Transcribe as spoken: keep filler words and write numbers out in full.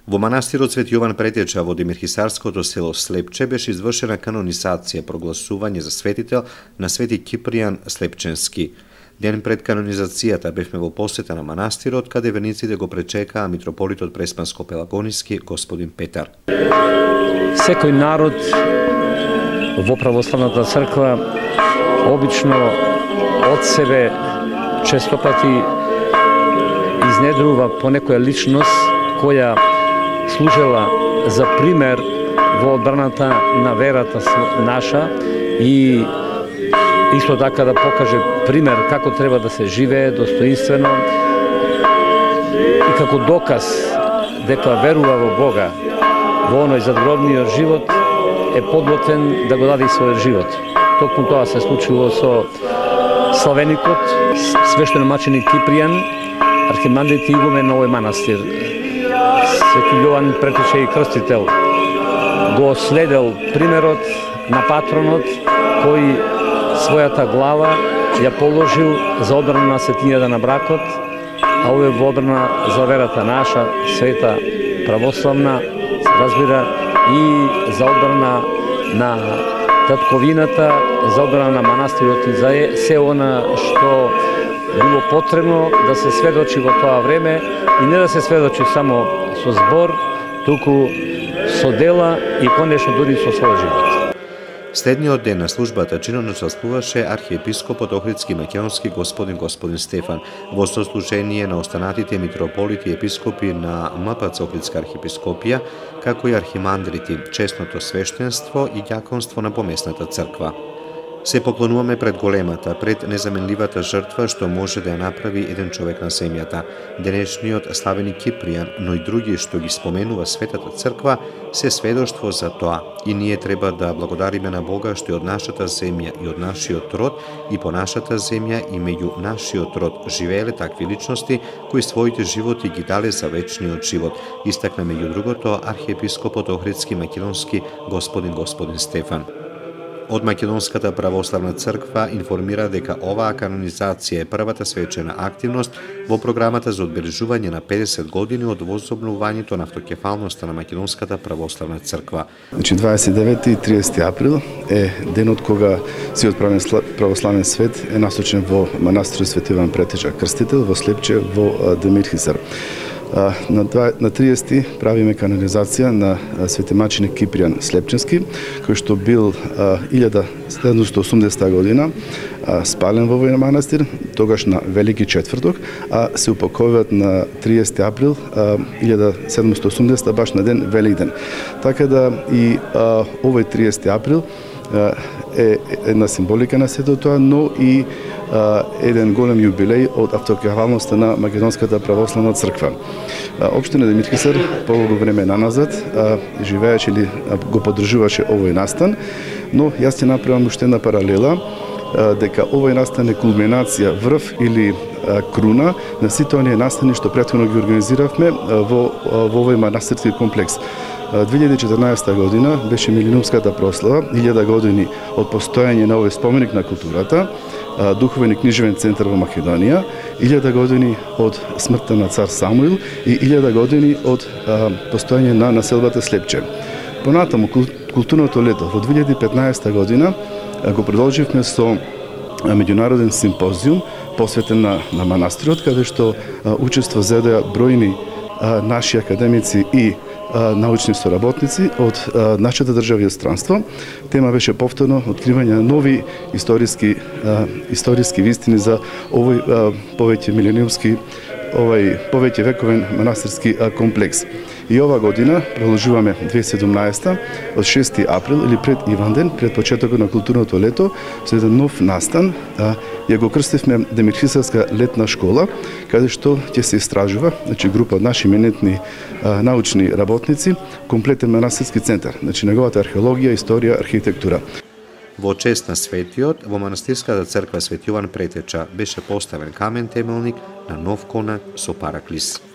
Во манастирот Свети Јован Претеча во Демирхисарското село Слепче беше извршена канонизација, прогласување за светител на Свети Кипријан Слепченски. Ден пред канонизацијата бевме во посета на манастирот, каде верниците го пречекаа митрополитот Преспанско-Пелагониски господин Петар. Секој народ во православната црква обично од себе често пати изнедрува по некоја личност која служела за пример во одбраната на верата наша и исто така да покаже пример како треба да се живее достоинствено и како доказ дека верува во Бога во оној задгробниот живот е подготвен да го даде и својот живот. Токму тоа се случило со славеникот, свештеномаченик Кипријан, архимандрит и игумен на овој манастир. Свети Јован Претеча и крстител го следел примерот на патронот кој својата глава ја положил за одбрана на светињата на бракот, а овој во одбрана за верата наша, света, православна, разбира, и за одбрана на татковината, за одбрана на манастирот и за се она што било потребно да се сведочи во тоа време и не да се сведочи само со збор, туку со дела и конечно дури со свој живот. Следниот ден на службата чинно учествуваше архиепископот Охридски Македонски господин господин Стефан во сослужение на останатите митрополити и епископи на М П Ц Охридска архиепископија, како и архимандрити, честното свештенство и ѓаконство на помесната црква. Се поклонуваме пред големата, пред незаменливата жртва што може да ја направи еден човек на земјата. Денешниот славени Кипријан, но и други што ги споменува Светата црква, се сведоштво за тоа. И ние треба да благодариме на Бога што и од нашата земја и од нашиот род и по нашата земја и меѓу нашиот род живееле такви личности кои своите животи ги дале за вечниот живот. Истакна меѓу другото архиепископот Охридски Македонски господин господин Стефан. Од Македонската православна црква информира дека оваа канонизација е првата свечена активност во програмата за одбележување на педесет години од возобновувањето на автокефалноста на Македонската православна црква. Значи дваесет и девети и триесети април е денот кога сиот православен свет е насочен во манастирот Свети Јован Претеча крстител во Слепче во Демирхисар. На триесети правиме канонизација на светемаченик Кипријан Слепченски, кој што бил илјада седумстотини и осумдесета година спален во овој манастир, тогаш на Велики четврток, а се упокојуваат на триесети април илјада седумстотини и осумдесета баш на ден Великден. Така да и овој триесети април е една символика на сето тоа, но и еден голем јубилеј од автокефалноста на Македонската православна црква. Општина Демирхисар полого време наназад живееше или го поддржуваше овој настан, но јас ќе направам уште една паралела дека овој настан е кулминација, врв или круна на сите оние настани што претходно ги организиравме во, во овој манастирски комплекс. две илјади и четрнаесета година беше милениумската прослава, илјада години од постојање на овој споменик на културата, духовен и книжевен центар во Македонија, илјада години од смртта на цар Самуил и илјада години од постојање на населбата Слепче. Понатаму културното лето во две илјади и петнаесета година го продолживме со меѓународен симпозиум посветен на, на манастирот, каде што учество зедеа бројни наши академици и научни соработници од нашата држава и странство. Тема беше повторно откривање на нови историски историски вистини за овој повеќе милениумски, овој повеќе вековен манастирски комплекс. И ова година продолжуваме две илјади и седумнаесета од шести април или пред Иванден, пред почетокот на културното лето, со еден нов настан. Ја го крстивме Демирхисарска летна школа, каде што ќе се истражува, значи група од наши именитни научни работници, комплетен манастирски центар, значи неговата археологија, историја, архитектура. Во чест на светиот, во манастирската црква Свети Јован Претеча беше поставен камен темелник на нов конак со параклис.